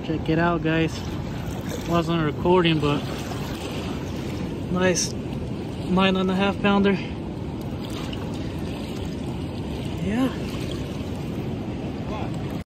Check it out, guys. Wasn't recording, but nice 9.5 pounder. Yeah.